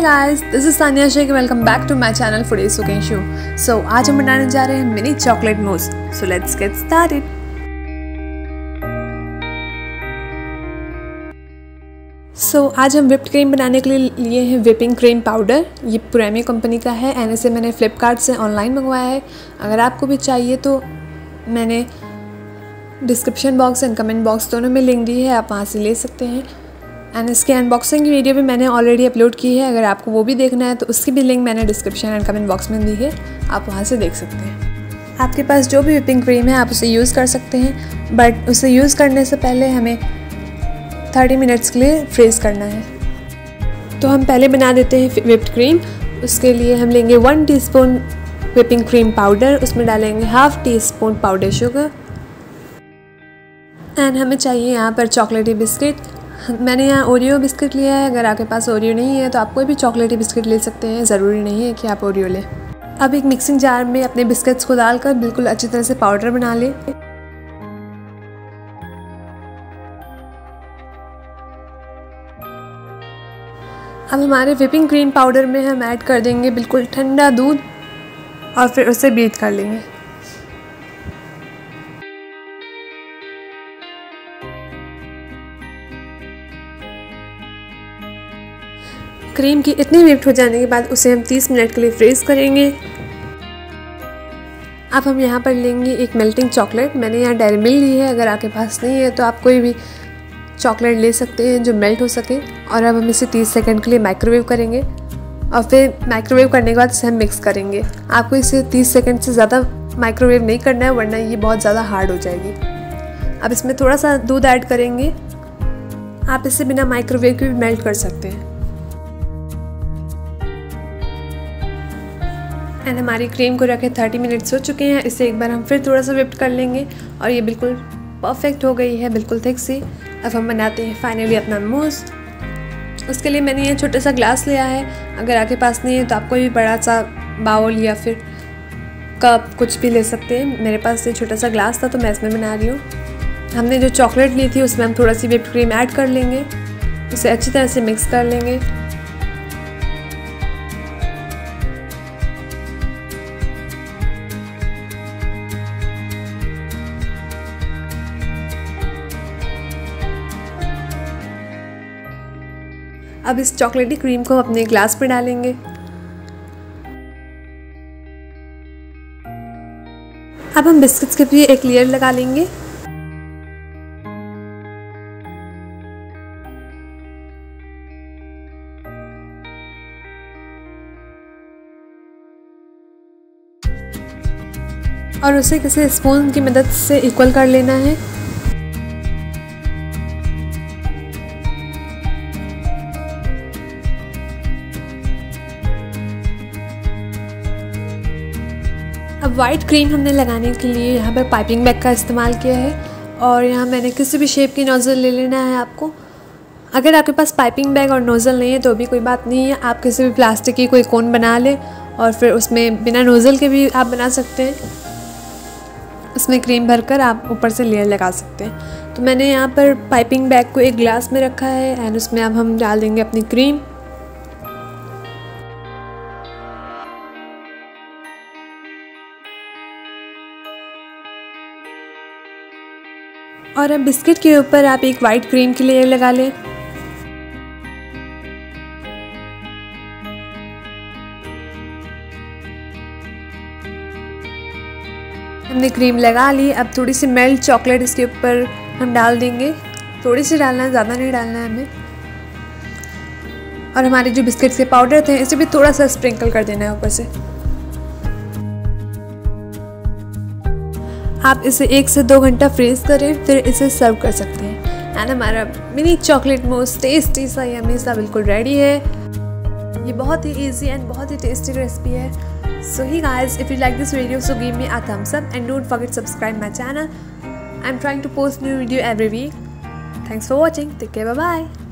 Guys, this is Sania Shaikh. Welcome back to my channel foodies cooking show. So आज हम बनाने जा रहे हैं mini chocolate mousse. So let's get started. So आज हम व्हिप्ड क्रीम बनाने के लिए लिए हैं व्हिपिंग क्रीम पाउडर। ये प्रेमी कंपनी का है एंड इसे मैंने फ्लिपकार्ट से ऑनलाइन मंगवाया है। अगर आपको भी चाहिए तो मैंने description box and comment box दोनों में लिंक दी है, आप वहाँ से ले सकते हैं। एंड इसके अनबॉक्सिंग की वीडियो भी मैंने ऑलरेडी अपलोड की है। अगर आपको वो भी देखना है तो उसकी भी लिंक मैंने डिस्क्रिप्शन एंड कमेंट बॉक्स में दी है, आप वहाँ से देख सकते हैं। आपके पास जो भी व्हिपिंग क्रीम है आप उसे यूज़ कर सकते हैं, बट उसे यूज़ करने से पहले हमें 30 मिनट्स के लिए फ्रीज़ करना है। तो हम पहले बना देते हैं व्हिप्ड क्रीम। उसके लिए हम लेंगे 1 टीस्पून व्हिपिंग क्रीम पाउडर, उसमें डालेंगे ½ टीस्पून पाउडर शुगर एंड हमें चाहिए यहाँ पर चॉकलेटी बिस्किट। मैंने यहाँ ओरियो बिस्किट लिया है। अगर आपके पास ओरियो नहीं है तो आप कोई भी चॉकलेटी बिस्किट ले सकते हैं, ज़रूरी नहीं है कि आप ओरियो लें। अब एक मिक्सिंग जार में अपने बिस्किट्स को डालकर बिल्कुल अच्छी तरह से पाउडर बना लें। अब हमारे व्हिपिंग क्रीम पाउडर में हम ऐड कर देंगे बिल्कुल ठंडा दूध और फिर उसे बीट कर लेंगे। क्रीम की इतनी व्हिप्ड हो जाने के बाद उसे हम 30 मिनट के लिए फ्रीज़ करेंगे। अब हम यहाँ पर लेंगे एक मेल्टिंग चॉकलेट। मैंने यहाँ डेयरी मिल्क ली है। अगर आपके पास नहीं है तो आप कोई भी चॉकलेट ले सकते हैं जो मेल्ट हो सके। और अब हम इसे 30 सेकंड के लिए माइक्रोवेव करेंगे और फिर माइक्रोवेव करने के बाद इसे हम मिक्स करेंगे। आपको इसे 30 सेकंड से ज़्यादा माइक्रोवेव नहीं करना है, वरना ये बहुत ज़्यादा हार्ड हो जाएगी। अब इसमें थोड़ा सा दूध ऐड करेंगे। आप इसे बिना माइक्रोवेव के भी मेल्ट कर सकते हैं। एंड हमारी क्रीम को रखे 30 मिनट्स हो चुके हैं। इसे एक बार हम फिर थोड़ा सा व्हिप्ड कर लेंगे और ये बिल्कुल परफेक्ट हो गई है, बिल्कुल थिक सी। अब हम बनाते हैं फाइनली अपना मूस। उसके लिए मैंने ये छोटा सा ग्लास लिया है। अगर आपके पास नहीं है तो आप कोई भी बड़ा सा बाउल या फिर कप कुछ भी ले सकते हैं। मेरे पास ये छोटा सा ग्लास था तो मैं इसमें बना रही हूँ। हमने जो चॉकलेट ली थी उसमें हम थोड़ा सी व्हिप्ड क्रीम ऐड कर लेंगे, उसे अच्छी तरह से मिक्स कर लेंगे। अब इस चॉकलेटी क्रीम को अपने ग्लास पे डालेंगे। अब हम बिस्किट्स के लिए एक लेयर लगा लेंगे। और उसे किसी स्पून की मदद से इक्वल कर लेना है। अब वाइट क्रीम हमने लगाने के लिए यहाँ पर पाइपिंग बैग का इस्तेमाल किया है और यहाँ मैंने किसी भी शेप की नोज़ल ले लेना है आपको। अगर आपके पास पाइपिंग बैग और नोज़ल नहीं है तो भी कोई बात नहीं है, आप किसी भी प्लास्टिक की कोई कोन बना लें और फिर उसमें बिना नोज़ल के भी आप बना सकते हैं। उसमें क्रीम भरकर आप ऊपर से लेयर लगा सकते हैं। तो मैंने यहाँ पर पाइपिंग बैग को एक ग्लास में रखा है एंड उसमें अब हम डाल देंगे अपनी क्रीम। और अब बिस्किट के ऊपर आप एक वाइट क्रीम की लेयर लगा लें। हमने क्रीम लगा ली। अब थोड़ी सी मेल्ट चॉकलेट इसके ऊपर हम डाल देंगे। थोड़ी सी डालना है, ज़्यादा नहीं डालना है हमें। और हमारे जो बिस्किट्स के पाउडर थे इसे भी थोड़ा सा स्प्रिंकल कर देना है ऊपर से। आप इसे 1 से 2 घंटा फ्रीज करें, फिर इसे सर्व कर सकते हैं। एंड हमारा मिनी चॉकलेट मूस टेस्टी सा यम्मी सा बिल्कुल रेडी है। ये बहुत ही इजी एंड बहुत ही टेस्टी रेसिपी है। So hi guys, if you like this video so give me a thumbs up and don't forget subscribe my channel. I am trying to post new video every week. Thanks for watching. Take care, bye bye.